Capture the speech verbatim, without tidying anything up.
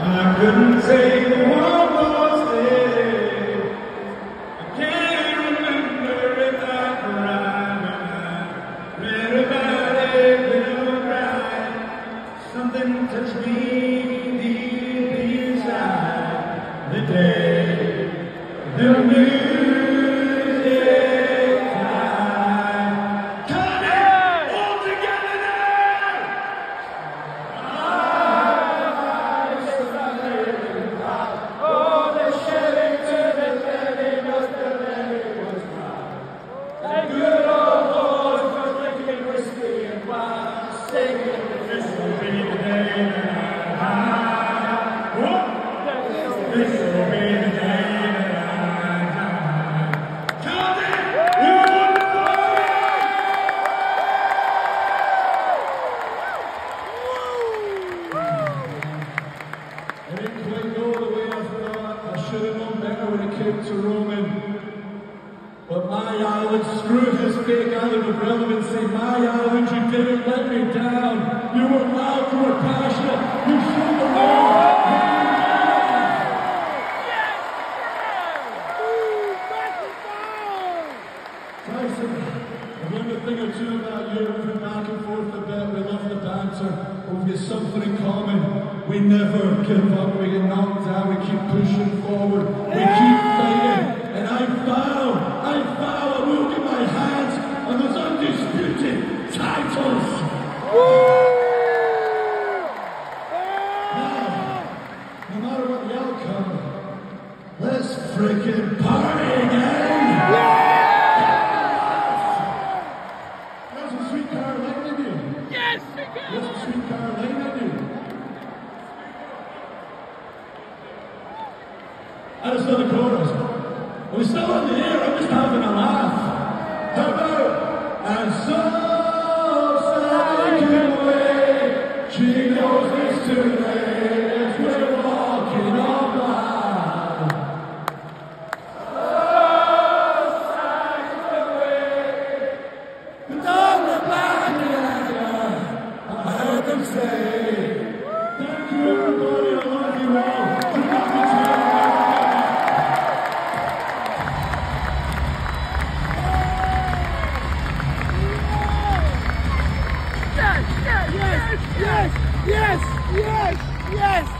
I couldn't take one more step. I can't remember if I cried when I read about it will cry. Something touched me deep inside the day the music died. Come in, all together now! Oh, the Shellington and letting us the letting was mine. That good old boys were drinking whiskey and wine, singing, this will be the day that I die. This will be the day that I die. Come in, you wonderful! I didn't quite go the way I thought. I should have known better when it came to Roman. But my island, screw his fake island of relevancy. My island, you didn't let me down. You were loud, you were passionate, you showed the world. Tyson, I've learned a thing or two about you. We've been back and forth a bit. We love the banter, but we've got something in common. We never give up. We get knocked down. We keep pushing forward. We keep fighting. And I vow, I vow I will get my hands on those undisputed titles. Now, no matter what the outcome, let's freaking party again. That's a sweet Carolina do. Yes, we can. That's a sweet Carolina do. I just know the chorus. We're still in the air, I'm just having a laugh. How about, and so sailing away, she knows it's too late as we're walking on by. So sailing away, and on the back of I heard them say, thank you everybody, I love you all. Do not be too Yes, yes, yes, yes, yes, yes.